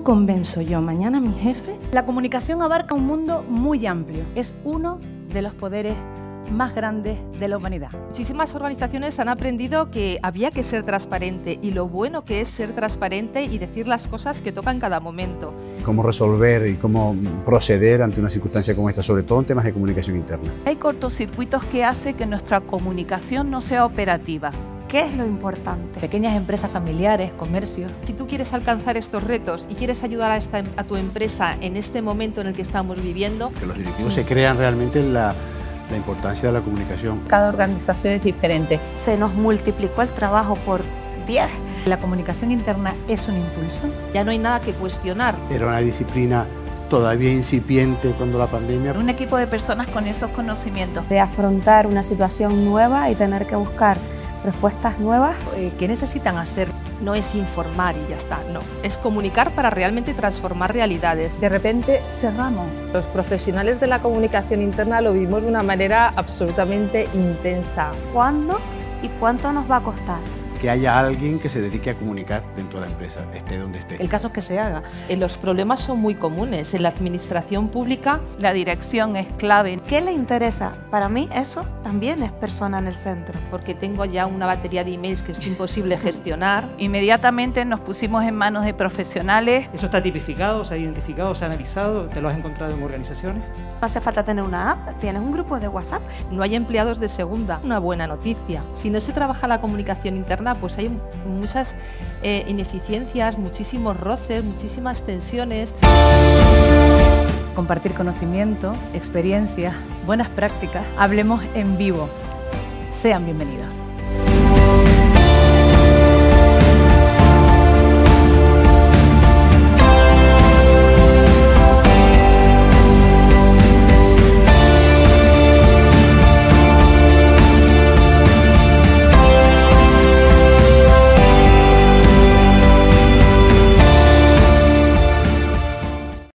¿Cómo convenzo yo mañana a mi jefe? La comunicación abarca un mundo muy amplio. Es uno de los poderes más grandes de la humanidad. Muchísimas organizaciones han aprendido que había que ser transparente y lo bueno que es ser transparente y decir las cosas que tocan cada momento. Cómo resolver y cómo proceder ante una circunstancia como esta, sobre todo en temas de comunicación interna. Hay cortocircuitos que hacen que nuestra comunicación no sea operativa. ¿Qué es lo importante? Pequeñas empresas familiares, comercios. Si tú quieres alcanzar estos retos y quieres ayudar a tu empresa en este momento en el que estamos viviendo, Que los directivos se crean realmente en la importancia de la comunicación. Cada organización es diferente. Se nos multiplicó el trabajo por 10. La comunicación interna es un impulso. ya no hay nada que cuestionar. Era una disciplina todavía incipiente cuando la pandemia. Un equipo de personas con esos conocimientos. De afrontar una situación nueva y tener que buscar respuestas nuevas. ¿Qué necesitan hacer? No es informar y ya está, no. Es comunicar para realmente transformar realidades. De repente cerramos. Los profesionales de la comunicación interna lo vivimos de una manera absolutamente intensa. ¿Cuándo y cuánto nos va a costar? Que haya alguien que se dedique a comunicar dentro de la empresa, esté donde esté. El caso es que se haga. Los problemas son muy comunes. En la administración pública La dirección es clave. ¿Qué le interesa? Para mí eso también es persona en el centro. porque tengo ya una batería de emails que es imposible gestionar. Inmediatamente nos pusimos en manos de profesionales. Eso está tipificado, se ha identificado, se ha analizado, te lo has encontrado en organizaciones. No hace falta tener una app, tienes un grupo de WhatsApp. No hay empleados de segunda, una buena noticia. Si no se trabaja la comunicación interna, pues hay muchas ineficiencias, muchísimos roces, muchísimas tensiones. Compartir conocimiento, experiencias, buenas prácticas. Hablemos en vivo. Sean bienvenidos.